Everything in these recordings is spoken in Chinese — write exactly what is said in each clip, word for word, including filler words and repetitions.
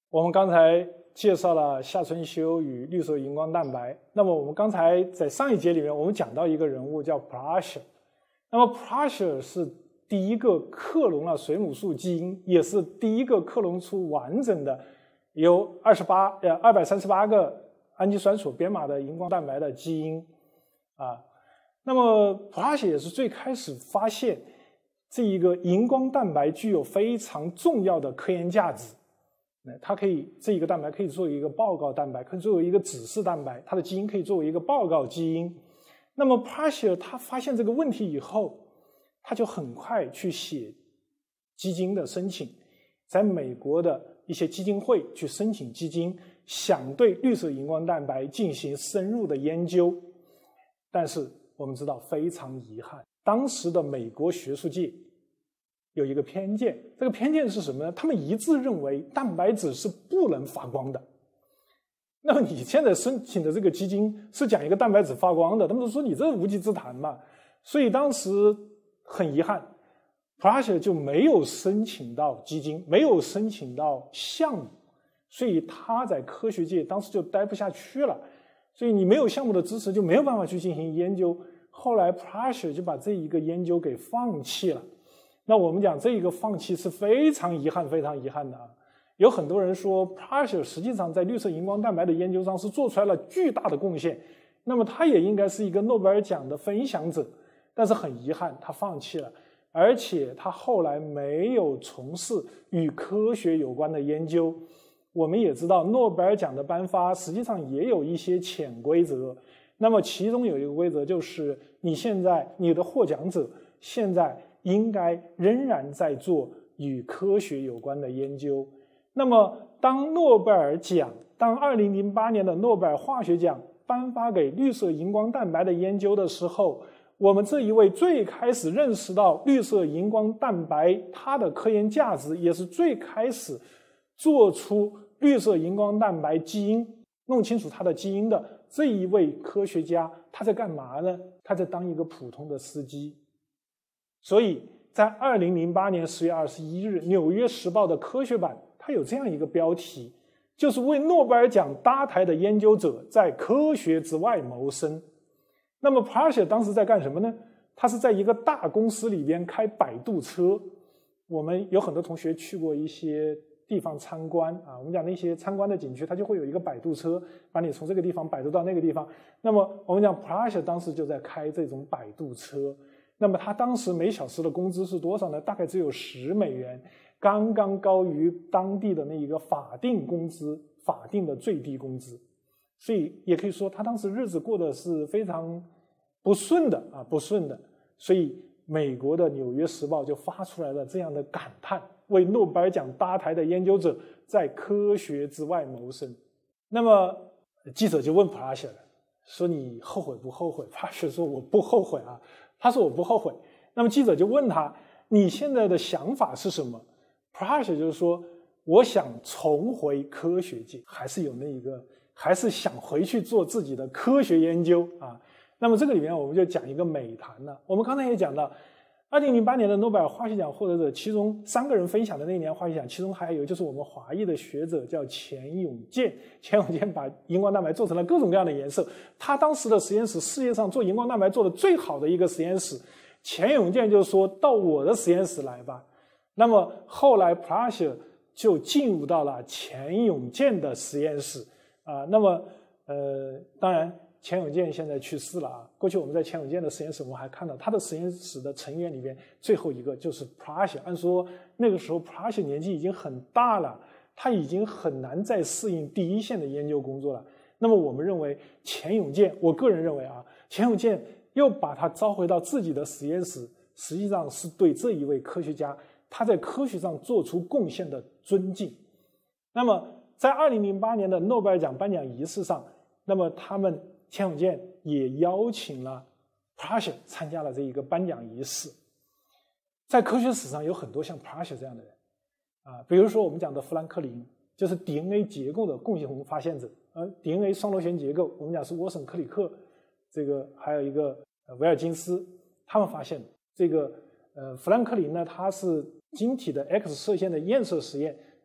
我们刚才介绍了夏春修与绿色荧光蛋白。那么我们刚才在上一节里面，我们讲到一个人物叫 Prussia。那么 Prussia 是第一个克隆了水母素基因，也是第一个克隆出完整的由二十八呃二百三十八个氨基酸所编码的荧光蛋白的基因啊。那么 Prussia 也是最开始发现这一个荧光蛋白具有非常重要的科研价值。它可以，这一个蛋白可以作为一个报告蛋白，可以作为一个指示蛋白，它的基因可以作为一个报告基因。那么 Prussia 他发现这个问题以后，他就很快去写基金的申请，在美国的一些基金会去申请基金，想对绿色荧光蛋白进行深入的研究。但是我们知道，非常遗憾，当时的美国学术界有一个偏见，这个偏见是什么呢？他们一致认为蛋白质是不能发光的。那么你现在申请的这个基金是讲一个蛋白质发光的，他们说你这无稽之谈嘛。所以当时很遗憾 Prussia 就没有申请到基金，没有申请到项目，所以他在科学界当时就待不下去了。所以你没有项目的支持，就没有办法去进行研究。后来 Prussia 就把这一个研究给放弃了。那我们讲这一个放弃是非常遗憾非常遗憾的啊！有很多人说 Prussia 实际上在绿色荧光蛋白的研究上是做出来了巨大的贡献，那么他也应该是一个诺贝尔奖的分享者，但是很遗憾他放弃了，而且他后来没有从事与科学有关的研究。我们也知道诺贝尔奖的颁发实际上也有一些潜规则，那么其中有一个规则就是你现在你的获奖者现在应该仍然在做与科学有关的研究。那么当诺贝尔奖，当二零零八年的诺贝尔化学奖颁发给绿色荧光蛋白的研究的时候，我们这一位最开始认识到绿色荧光蛋白它的科研价值，也是最开始做出绿色荧光蛋白基因，弄清楚它的基因的这一位科学家，他在干嘛呢？他在当一个普通的司机。所以在二零零八年十月二十一日，《纽约时报》的科学版它有这样一个标题，就是为诺贝尔奖搭台的研究者在科学之外谋生。那么 Prussia 当时在干什么呢？他是在一个大公司里边开摆渡车。我们有很多同学去过一些地方参观啊，我们讲那些参观的景区，它就会有一个摆渡车，把你从这个地方摆渡到那个地方。那么我们讲 Prussia 当时就在开这种摆渡车。那么他当时每小时的工资是多少呢？大概只有十美元，刚刚高于当地的那一个法定工资，法定的最低工资。所以也可以说他当时日子过得是非常不顺的啊，不顺的。所以美国的《纽约时报》就发出来了这样的感叹，为诺贝尔奖搭台的研究者在科学之外谋生。那么记者就问 Prussia 了，说你后悔不后悔？ Prussia 说我不后悔啊。他说我不后悔。那么记者就问他，你现在的想法是什么？ Prussia 就是说，我想重回科学界，还是有那一个，还是想回去做自己的科学研究啊。那么这个里面我们就讲一个美谈了。我们刚才也讲到二零零八年的诺贝尔化学奖获得者，其中三个人分享的那年化学奖，其中还有就是我们华裔的学者叫钱永健。钱永健把荧光蛋白做成了各种各样的颜色，他当时的实验室世界上做荧光蛋白做的最好的一个实验室。钱永健就说到我的实验室来吧。那么后来 Prussia 就进入到了钱永健的实验室啊。那么呃，当然钱永健现在去世了啊。过去我们在钱永健的实验室，我们还看到他的实验室的成员里边最后一个就是 Prussia。按说那个时候 Prussia 年纪已经很大了，他已经很难再适应第一线的研究工作了。那么我们认为钱永健，我个人认为啊，钱永健又把他召回到自己的实验室，实际上是对这一位科学家他在科学上做出贡献的尊敬。那么在二零零八年的诺贝尔奖颁奖仪式上，那么他们钱永健也邀请了 Prussia 参加了这一个颁奖仪式。在科学史上有很多像 Prussia 这样的人啊，比如说我们讲的富兰克林，就是 D N A 结构的共同发现者，而 D N A 双螺旋结构我们讲是沃森克里克，这个还有一个维尔金斯他们发现的。这个呃富兰克林呢，他是晶体的 X 射线的焰射实验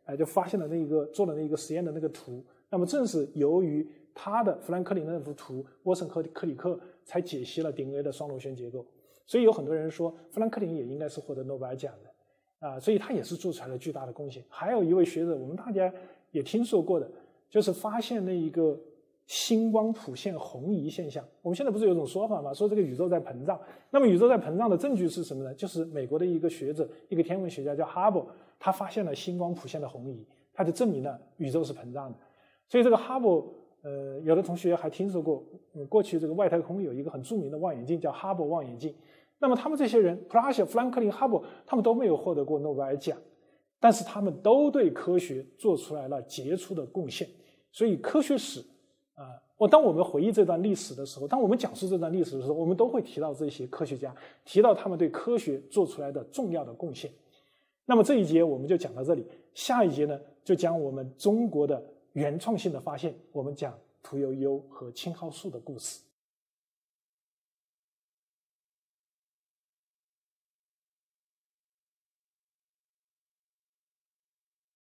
哎，就发现了那个做了那个实验的那个图。那么正是由于他的富兰克林的那幅图，沃森和克里克才解析了 D N A 的双螺旋结构。所以有很多人说，富兰克林也应该是获得诺贝尔奖的啊，所以他也是做出来了巨大的贡献。还有一位学者，我们大家也听说过的，就是发现那一个星光谱线红移现象。我们现在不是有一种说法吗？说这个宇宙在膨胀。那么宇宙在膨胀的证据是什么呢？就是美国的一个学者，一个天文学家叫哈勃，他发现了星光谱线的红移，他就证明了宇宙是膨胀的。所以这个哈勃，呃，有的同学还听说过，嗯，过去这个外太空有一个很著名的望远镜叫哈勃望远镜。那么他们这些人，普拉谢、富兰克林、哈勃，他们都没有获得过诺贝尔奖，但是他们都对科学做出来了杰出的贡献。所以科学史啊，我、呃、当我们回忆这段历史的时候，当我们讲述这段历史的时候，我们都会提到这些科学家，提到他们对科学做出来的重要的贡献。那么这一节我们就讲到这里，下一节呢，就讲我们中国的原创性的发现，我们讲屠呦呦和青蒿素的故事。